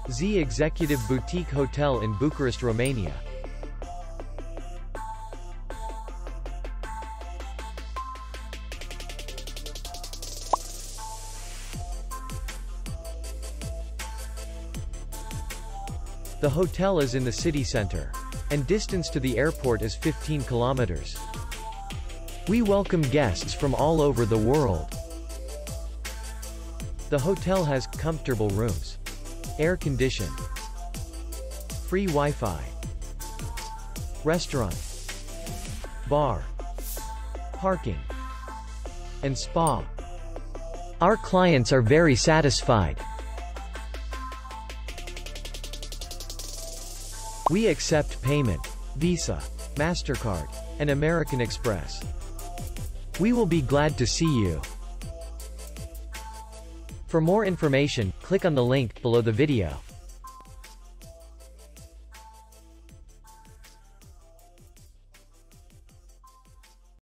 Z Executive Boutique Hotel in Bucharest, Romania. The hotel is in the city center, and distance to the airport is 15 kilometers. We welcome guests from all over the world. The hotel has comfortable rooms, air-conditioned, free Wi-Fi, restaurant, bar, parking, and spa. Our clients are very satisfied. We accept payment, Visa, MasterCard, and American Express. We will be glad to see you. For more information, click on the link below the video.